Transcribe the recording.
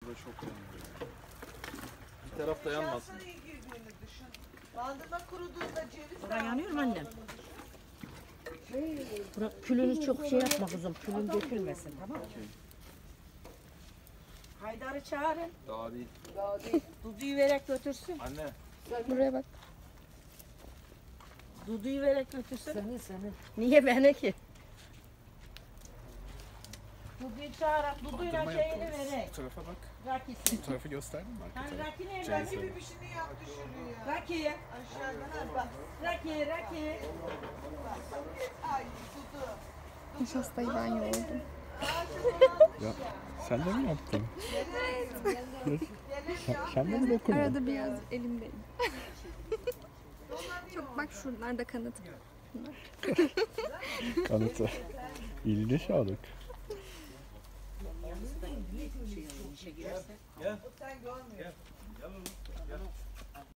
Burada çok yanıyor. Bir taraf da yanmasın. Bandırma kuruduğunda ceviz. Oraya yanıyor mu annem? Bırak külünü çok şey yapma kızım. Külün dökülmesin, tamam mı? Haydar'ı çağırın. Daha değil. Dudu'yu vererek götürsün. Anne. Buraya bak. Dudu'yu vererek götürsün. Seni. Niye beni ki? Dudu'yu çağırarak Dudu'yla şeyini vererek. Bu tarafa bak. Raki'si. Bu tarafı gösterdin mi arka Hani tarafı? Raki nerede? Ceviz Gibi alayım. bir şeyini yaptı şuraya. Raki. Aşağıdan al bak. Raki. Ay tutu. Nişastayı ben yoğurdum. Ya sen de mi yaptın? Sen de mi dokundun? Arada biraz elimdeyim. Çok bak şuralarda kanıt. Kanıtı. İlginç sağlık. Yalnız da işe girerse. Sen görmüyorsun.